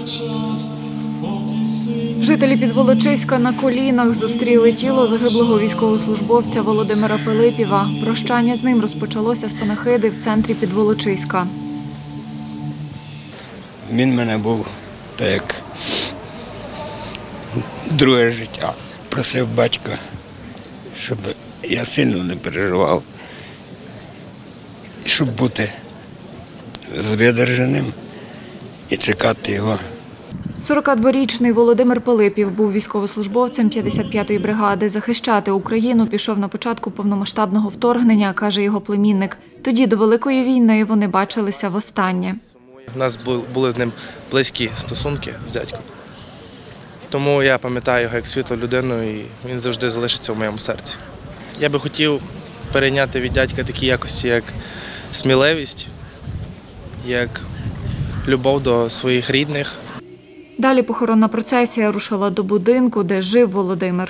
Жителі Підволочиська на колінах зустріли тіло загиблого військовослужбовця Володимира Пилипєва. Прощання з ним розпочалося з панахиди в центрі Підволочиська. Він в мене був так як друге життя. Просив батька, щоб я сильно не переживав, щоб бути звідержаним і чекати його. 42-річний Володимир Пилипєв був військовослужбовцем 55-ї бригади. Захищати Україну пішов на початку повномасштабного вторгнення, каже його племінник. Тоді до Великої війни вони бачилися востаннє. У нас були з ним близькі стосунки з дядьком. Тому я пам'ятаю його як світлу людину, і він завжди залишиться в моєму серці. Я би хотів перейняти від дядька такі якості, як сміливість, як любов до своїх рідних. Далі похоронна процесія рушила до будинку, де жив Володимир.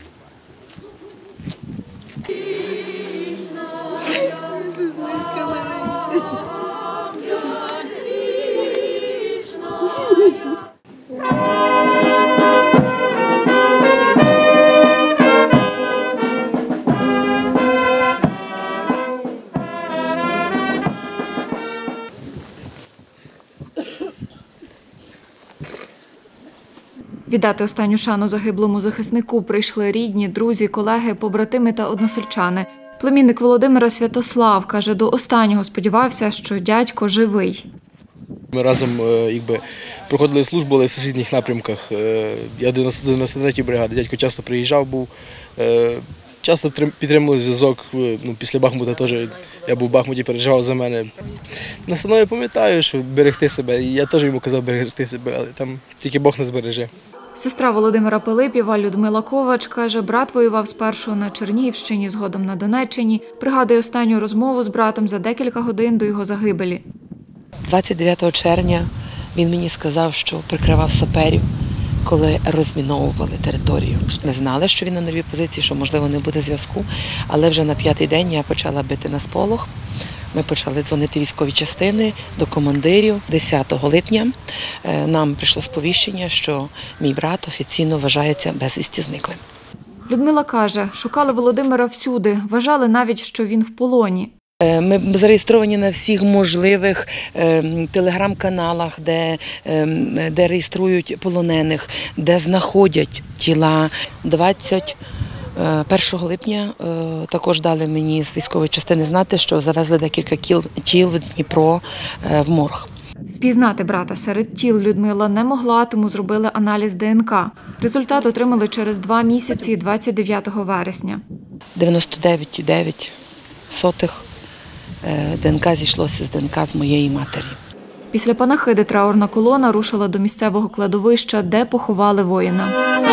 Віддати останню шану загиблому захиснику прийшли рідні, друзі, колеги, побратими та односельчани. Племінник Володимира Святослав каже, до останнього сподівався, що дядько живий. Ми разом проходили службу, але в сусідніх напрямках. Я 93-й бригади, дядько часто приїжджав, часто підтримували зв'язок. Після Бахмута теж я був в Бахмуті, переживав за мене. Настанові пам'ятаю, що берегти себе, і я теж йому казав берегти себе, але там тільки Бог нас береже. Сестра Володимира Пилипєва Людмила Ковач каже, брат воював спершу на Чернігівщині, згодом на Донеччині. Пригадує останню розмову з братом за декілька годин до його загибелі. 29 червня він мені сказав, що прикривав саперів, коли розміновували територію. Ми знали, що він на новій позиції, що, можливо, не буде зв'язку, але вже на 5-й день я почала бити на сполох. Ми почали дзвонити військові частини до командирів. 10 липня нам прийшло сповіщення, що мій брат офіційно вважається безвісті зниклим. Людмила каже, шукали Володимира всюди, вважали навіть, що він в полоні. Ми зареєстровані на всіх можливих телеграм-каналах, де реєструють полонених, де знаходять тіла. 21 липня також дали мені з військової частини знати, що завезли декілька тіл в Дніпро в морг. Впізнати брата серед тіл Людмила не могла, тому зробили аналіз ДНК. Результат отримали через 2 місяці 29 вересня. 99,9% ДНК зійшлося з ДНК з моєї матері. Після панахиди траурна колона рушила до місцевого кладовища, де поховали воїна.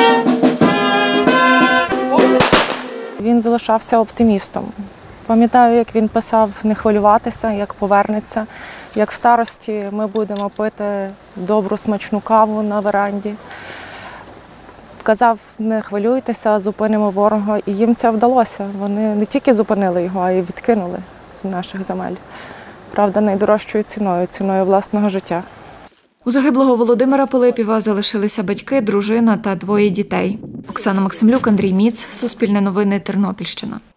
Він залишався оптимістом. Пам'ятаю, як він писав не хвилюватися, як повернеться, як в старості ми будемо пити добру смачну каву на веранді. Казав, не хвилюйтеся, зупинимо ворога. І їм це вдалося. Вони не тільки зупинили його, а й відкинули з наших земель. Правда, найдорожчою ціною власного життя. У загиблого Володимира Пилипєва залишилися батьки, дружина та 2 дітей. Оксана Максимлюк, Андрій Міц, Суспільне новини, Тернопільщина.